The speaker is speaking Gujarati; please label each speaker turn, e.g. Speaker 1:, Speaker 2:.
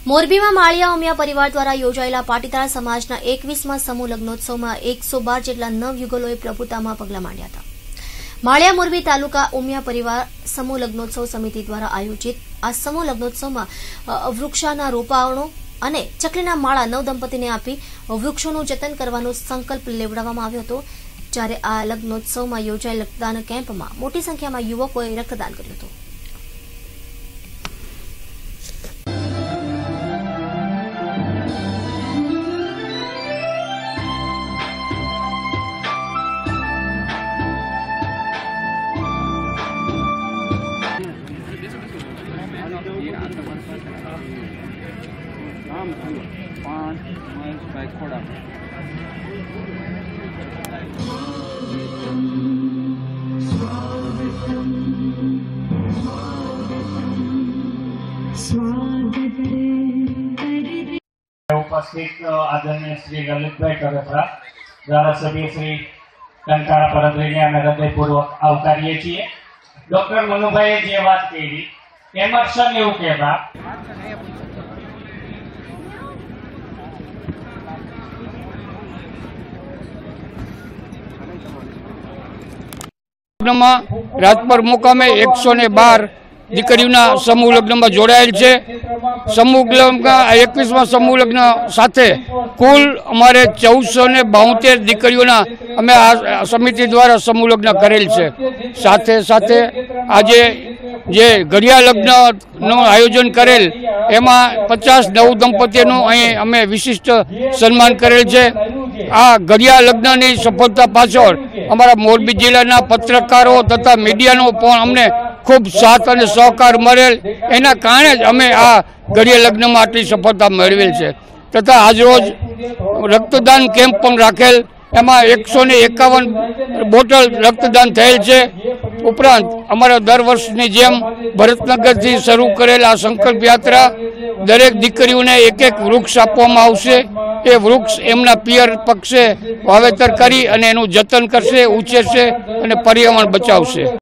Speaker 1: મોરબીમાં માળિયા ઉમિયા પરિવાર દ્વારા યોજાયેલા પાટીદાર સમાજના 21મા સમૂહ લગ્નોત્સવમાં 112 જેટલા નવયુગલોએ પ્રભુતામાં પગલાં માંડ્યા હતા। માળિયા મોરબી તાલુકા ઉમિયા પરિવાર સમૂહ લગ્નોત્સવ સમિતિ દ્વારા આયોજિત આ સમૂહ લગ્નોત્સવમાં વૃક્ષાના રોપાણો અને ચકલીના માળા નવદંપતીને આપી વૃક્ષોનું જતન કરવાનો સંકલ્પ લેવડાવવામાં આવ્યો હતો। જ્યારે આ લગ્નોત્સવમાં યોજાયેલ રક્તદાન કેમ્પમાં મોટી સંખ્યામાં યુવકોએ રક્તદાન કર્યું હતું।
Speaker 2: उपस्थित आदरणीय श्री ललितभाई करेसरा धारासभ्य श्री कंकाळा परंद्रीने અમે હૃદયપૂર્વક આવકારીએ છીએ। ડોક્ટર મનુભાઈએ જે વાત કરી એમર્સન એવું કહેતા
Speaker 3: રાજપર મુકામે 112 દીકરીઓના સમૂહ લગ્નમાં જોડાયેલ છે। સમૂહ લગ્નના 21મા સમૂહ લગ્ન સાથે કુલ અમારે 1472 દીકરીઓના અમે આ સમિતિ દ્વારા સમૂહ લગ્ન કરેલ છે। સાથે સાથે આજે જે ઘડિયા લગ્નનું આયોજન કરેલ એમાં 50 નવ દંપતીનું અહીં અમે વિશિષ્ટ સન્માન કરેલ છે। આ ઘડિયા લગ્નની સફળતા પાછળ અમારા મોરબી જિલ્લાના પત્રકારો તથા મીડિયાનો પણ અમને ખૂબ સાથ અને સહકાર મળેલ, એના કારણે જ અમે આ ઘડિયા લગ્નમાં આટલી સફળતા મેળવેલ છે। તથા આજરોજ રક્તદાન કેમ્પ પણ રાખેલ, એમાં 151 બોટલ રક્તદાન થયેલ છે। ઉપરાંત અમારા દર વર્ષની જેમ ભરતનગરથી શરૂ કરેલ આ સંકલ્પ યાત્રા દરેક દીકરીઓને એક વૃક્ષ આપવામાં આવશે। એ વૃક્ષ એમના પિયર પક્ષે વાવેતર કરી અને એનું જતન કરશે, ઉછેરશે અને પર્યાવરણ બચાવશે।